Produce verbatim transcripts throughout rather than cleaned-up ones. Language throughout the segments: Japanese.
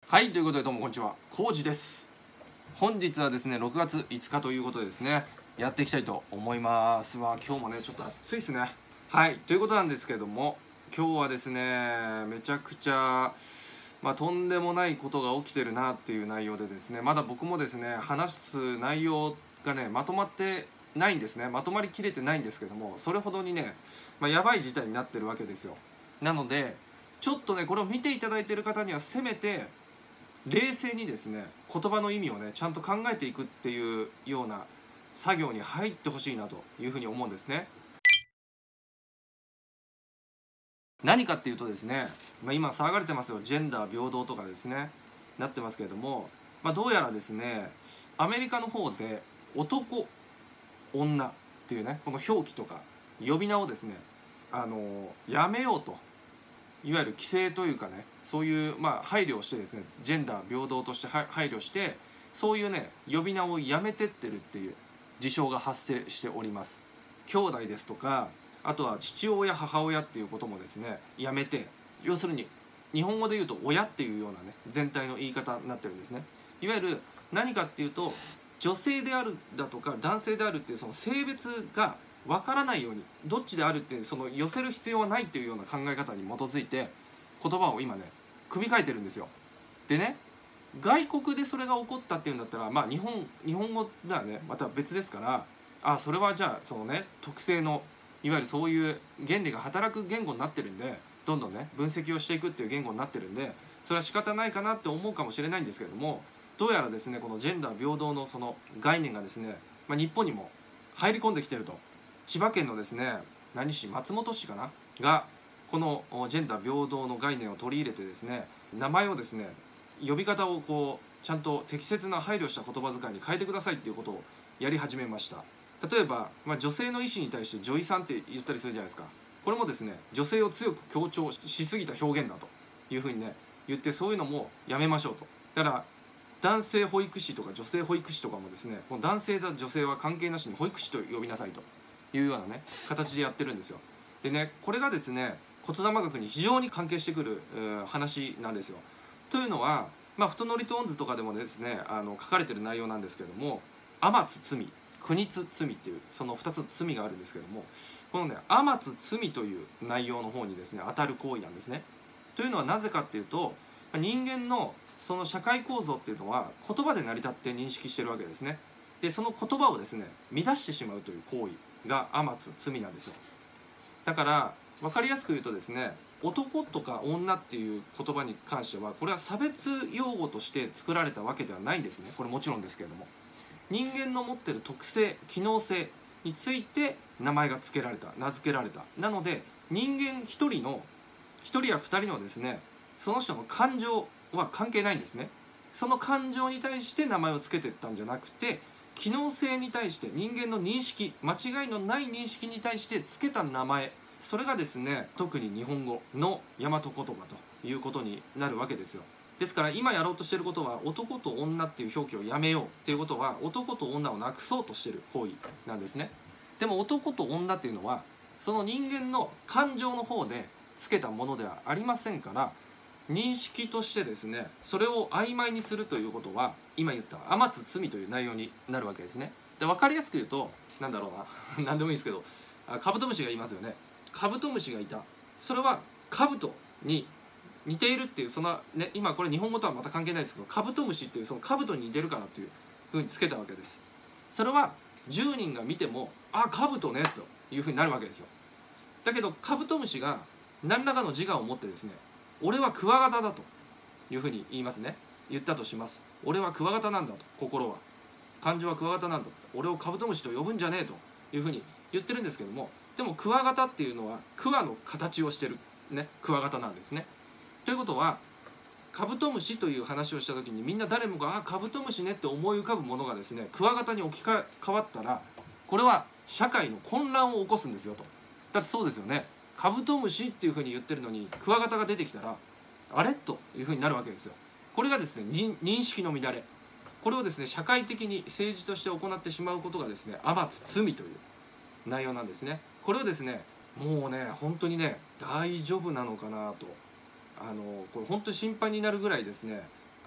はい、ということでどうもこんにちは、こうじです。本日はですね、ろくがついつかということでですね、やっていきたいと思います。まあ今日もね、ちょっと暑いですね。はい、ということなんですけども、今日はですね、めちゃくちゃ、まあ、とんでもないことが起きてるなっていう内容でですね、まだ僕もですね、話す内容がね、まとまってないんですね。まとまりきれてないんですけども、それほどにね、まあ、やばい事態になってるわけですよ。なので、ちょっとね、これを見ていただいている方には、せめて、冷静にですね、言葉の意味をねちゃんと考えていくっていうような作業に入ってほしいなというふうに思うんですね。何かっていうとですね、まあ、今騒がれてますよ、ジェンダー平等とかですねなってますけれども、まあ、どうやらですねアメリカの方で男女っていうねこの表記とか呼び名をですねあのやめようと、いわゆる規制というかね、そういうまあ配慮をしてですね、ジェンダー平等としては配慮して、そういうね呼び名をやめてってるっていう事象が発生しております。兄弟ですとか、あとは父親母親っていうこともですねやめて、要するに日本語で言うと親っていうようなね全体の言い方になってるんですね。いわゆる何かっていうと、女性であるだとか男性であるっていうその性別が分からないように、どっちであるっていうその寄せる必要はないっていうような考え方に基づいて言葉を今ね組み替えてるんですよ。でね、外国でそれが起こったっていうんだったら、まあ日本日本語ではねまた別ですから、あそれはじゃあそのね特性のいわゆるそういう原理が働く言語になってるんで、どんどんね分析をしていくっていう言語になってるんで、それは仕方ないかなって思うかもしれないんですけれども、どうやらですねこのジェンダー平等のその概念がですね、まあ、日本にも入り込んできてると。千葉県のですね何市松本市かながこのジェンダー平等の概念を取り入れてですね、名前をですね呼び方をこうちゃんと適切な配慮した言葉遣いに変えてくださいっていうことをやり始めました。例えば、まあ、女性の意思に対して女医さんって言ったりするじゃないですか。これもですね女性を強く強調しすぎた表現だというふうにね言って、そういうのもやめましょうと。だから男性保育士とか女性保育士とかもですね、この男性だ女性は関係なしに保育士と呼びなさいというようなね形でやってるんですよ。でね、これがですね骨盤学に非常に関係してくる、えー話なんですよ。というのは、まあ、太乗りトーンズとかでもですねあの書かれてる内容なんですけども、天津罪国津罪っていうそのふたつの罪があるんですけども、このね天津罪という内容の方にですね当たる行為なんですね。というのはなぜかっていうと、人間のその社会構造っていうのは言葉で成り立って認識してるわけですね。でその言葉をですね乱してしまうという行為が天津罪なんですよ。だから分かりやすく言うとですね、男とか女っていう言葉に関してはこれは差別用語として作られたわけではないんですね。これもちろんですけれども、人間の持ってる特性機能性について名前が付けられた名付けられた。なので人間一人の一人や二人のですねその人の感情は関係ないんですね。その感情に対して名前を付けていったんじゃなくて、機能性に対して人間の認識、間違いのない認識に対して付けた名前、それがですね特に日本語の大和言葉ということになるわけですよ。ですから今やろうとしていることは、男と女っていう表記をやめようっていうことは男と女をなくそうとしている行為なんですね。でも男と女っていうのはその人間の感情の方で付けたものではありませんから、認識としてですねそれを曖昧にするということは今言った天津罪という内容になるわけですね。で分かりやすく言うと、なんだろうな何でもいいですけど、カブトムシがいますよね。カブトムシがいた、それはカブトに似ているっていう、そのね今これ日本語とはまた関係ないですけど、カブトムシっていうそのカブトに似てるからというふうにつけたわけです。それはじゅうにんが見てもあカブトねというふうになるわけですよ。だけどカブトムシが何らかの自我を持ってですね、俺はクワガタだというふうに言いますね。言ったとします。俺はクワガタなんだと、心は感情はクワガタなんだ、俺をカブトムシと呼ぶんじゃねえというふうに言ってるんですけども、でもクワガタっていうのはクワの形をしてるねクワガタなんですね。ということはカブトムシという話をした時にみんな誰もがあカブトムシねって思い浮かぶものがですねクワガタに置き換わったら、これは社会の混乱を起こすんですよと。だってそうですよね、カブトムシっていうふうに言ってるのにクワガタが出てきたらあれというふうになるわけですよ。これがですね認識の乱れ、これをですね社会的に政治として行ってしまうことがですね天津罪という内容なんですね。これをですねもうね本当にね大丈夫なのかなと、あのこれ本当に心配になるぐらいですね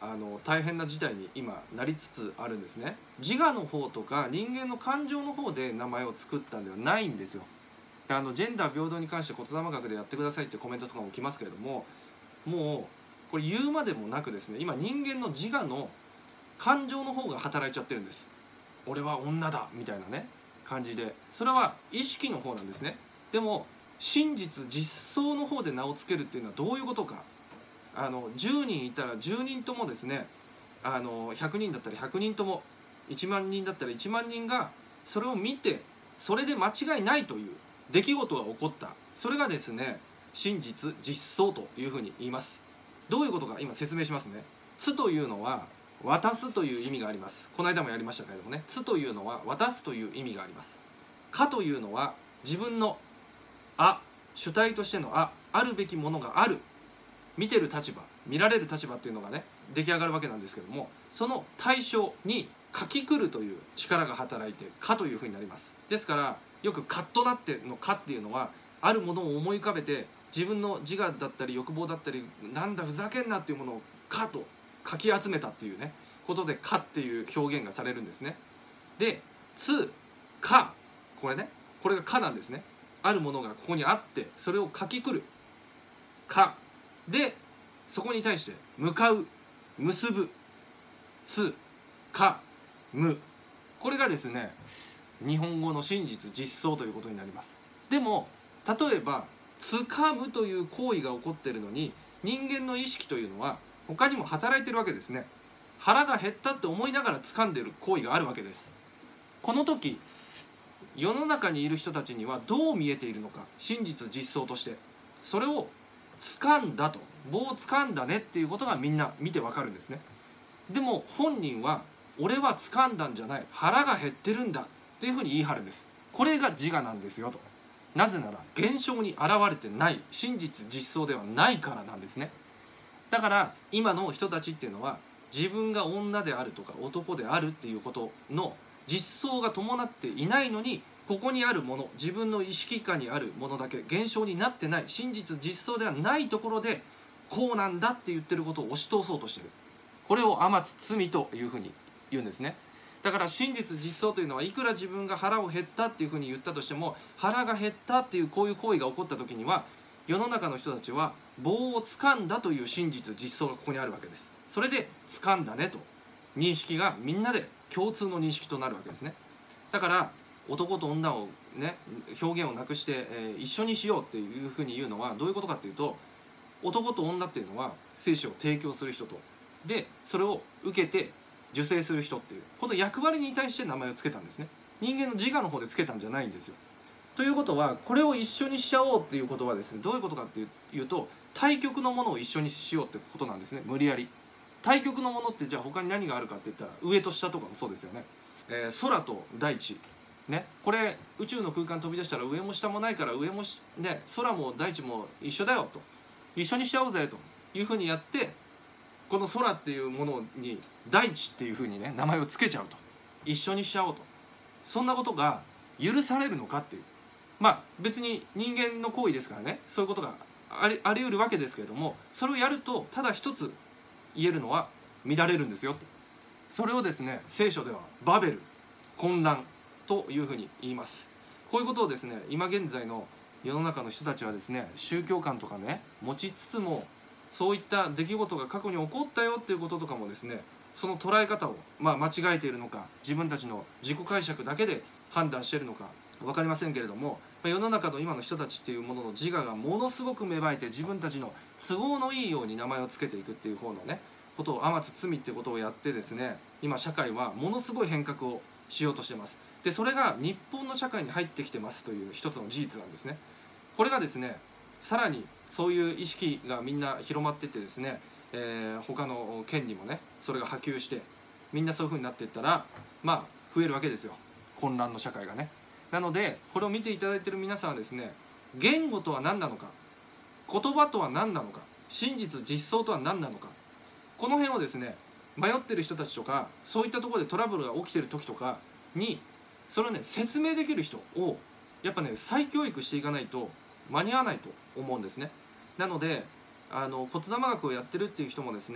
あの大変な事態に今なりつつあるんですね。自我の方とか人間の感情の方で名前を作ったんではないんですよ。あのジェンダー平等に関して言霊学でやってくださいってコメントとかも来ますけれども、もうこれ言うまでもなくですね、今人間の自我の感情の方が働いちゃってるんです。俺は女だみたいなね感じで、それは意識の方なんですね。でも真実実相の方で名を付けるっていうのはどういうことか。あのじゅうにんいたらじゅうにんともですね、あのひゃくにんだったらひゃくにんとも、いちまんにんだったらいちまんにんがそれを見て、それで間違いないという出来事が起こった、それがですね真実実相というふうに言います。どういうことか今説明しますね。つというのは渡すという意味があります。この間もやりましたけれどもね、つというのは渡すという意味があります。かというのは自分のあ、主体としてのあ、あるべきものがある、見てる立場、見られる立場っていうのがね出来上がるわけなんですけども、その対象に書きくるという力が働いてかというふうになります。ですからよくカッとなってのかっていうのは、あるものを思い浮かべて自分の自我だったり欲望だったり、なんだふざけんなっていうものをかとかき集めたっていうねことでかっていう表現がされるんですね。でつか、これね、これがかなんですね。あるものがここにあってそれを書きくるかで、そこに対して向かう、結ぶ、つかむ、これがですね日本語の真実実相ということになります。でも例えばつかむという行為が起こっているのに、人間の意識というのは他にも働いてるわけですね。腹が減ったって思いながら掴んでる行為があるわけです。この時世の中にいる人たちにはどう見えているのか、真実実相として、それを掴んだと、棒を掴んだねっていうことがみんな見てわかるんですね。でも本人は俺は掴んだんじゃない、腹が減ってるんだっていうふうに言い張るんです。これが自我なんですよと。なぜなら現象に現れてない、真実実相ではないからなんですね。だから今の人たちっていうのは自分が女であるとか男であるっていうことの実相が伴っていないのに、ここにあるもの、自分の意識下にあるものだけ現象になってない、真実実相ではないところでこうなんだって言ってることを押し通そうとしてる。これを天津罪というふうに言うんですね。だから真実実相というのは、いくら自分が腹を減ったっていうふうに言ったとしても、腹が減ったっていうこういう行為が起こった時には、世の中の人たちは棒を掴んだという真実実相がここにあるわけです。それで掴んだねと認識がみんなで共通の認識となるわけですね。だから男と女をね表現をなくして、えー、一緒にしようっていうふうに言うのはどういうことかっていうと、男と女っていうのは精子を提供する人と、でそれを受けて受精する人っていうこの役割に対して名前を付けたんですね。人間の自我の方で付けたんじゃないんですよ。ということは、これを一緒にしちゃおうっていうことはですね、どういうことかっていうと、対極のものを一緒にしようってことなんですね。無理やり対極のものって、じゃあ他に何があるかって言ったら上と下とかもそうですよね。えー、空と大地ね、これ宇宙の空間飛び出したら上も下もないから、上もし、ね、空も大地も一緒だよと、一緒にしちゃおうぜというふうにやって、この空っていうものに大地っていうふうにね名前を付けちゃうと、一緒にしちゃおうと、そんなことが許されるのかっていう、まあ別に人間の行為ですからね、そういうことがありあり得るわけですけれども、それをやるとただ一つ言えるのは乱れるんですよと。それをですね聖書ではバベル、混乱というふうに言います。こういうことをですね今現在の世の中の人たちはですね、宗教観とかね持ちつつも、そういった出来事が過去に起こったよっていうこととかもですね、その捉え方を、まあ、間違えているのか、自分たちの自己解釈だけで判断しているのか分かりませんけれども、世の中の今の人たちっていうものの自我がものすごく芽生えて、自分たちの都合のいいように名前を付けていくっていう方のねことを天津罪っていうことをやってですね、今社会はものすごい変革をしようとしてます。でそれが日本の社会に入ってきてますという一つの事実なんですね。これがですねさらにそういう意識がみんな広まっていってですね、えー、他の県にもねそれが波及して、みんなそういう風になっていったら、まあ増えるわけですよ、混乱の社会がね。なのでこれを見ていただいている皆さんはですね、言語とは何なのか、言葉とは何なのか、真実実相とは何なのか、この辺をですね迷ってる人たちとか、そういったところでトラブルが起きてる時とかにそれをね説明できる人をやっぱね再教育していかないと間に合わないと思うんですね。なのであの言霊学をやってるっていう人もですね、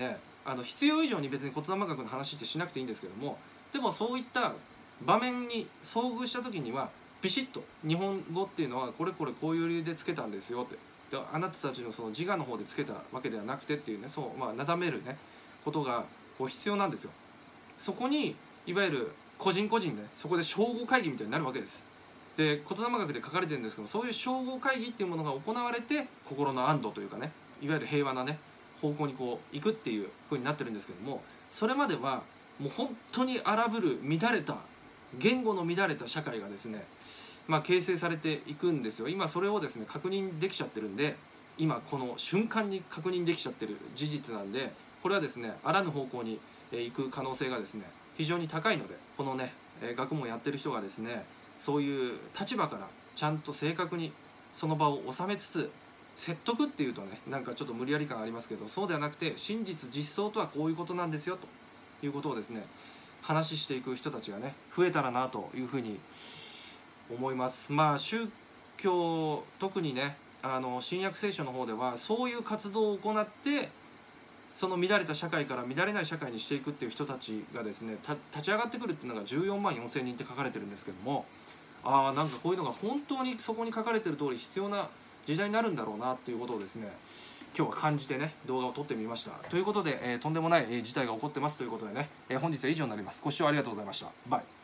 あの必要以上に別に言霊学の話ってしなくていいんですけども、でもそういった場面に遭遇した時にはビシッと日本語っていうのはこれこれこういう理由でつけたんですよって、であなたたちのその自我の方でつけたわけではなくてっていうね、そうまあなだめるねことがこう必要なんですよ。そこにいわゆる個人個人で、ね、そこで称号会議みたいになるわけです。で言霊学で書かれてるんですけど、そういう称号会議っていうものが行われて心の安堵というかね、いわゆる平和なね方向にこう行くっていう風になってるんですけども、それまではもう本当に荒ぶる乱れた言語の乱れた社会がですね、まあ、形成されていくんですよ。今それをですね確認できちゃってるんで、今この瞬間に確認できちゃってる事実なんで、これはですねあらぬ方向に行く可能性がですね非常に高いので、このね学問やってる人がですねそういう立場からちゃんと正確にその場を収めつつ、説得っていうとねなんかちょっと無理やり感ありますけど、そうではなくて真実実相とはこういうことなんですよということをですね話していく人たちがね増えたらなというふうに思います。まあ宗教、特にねあの新約聖書の方ではそういう活動を行って、その乱れた社会から乱れない社会にしていくっていう人たちがですね立ち上がってくるっていうのがじゅうよんまんよんせんにんって書かれてるんですけども、ああなんかこういうのが本当にそこに書かれてる通り必要な時代になるんだろうなっていうことをですね今日は感じてね動画を撮ってみました。ということで、えー、とんでもない、えー、事態が起こってますということでね、えー、本日は以上になります。ご視聴ありがとうございました。バイ。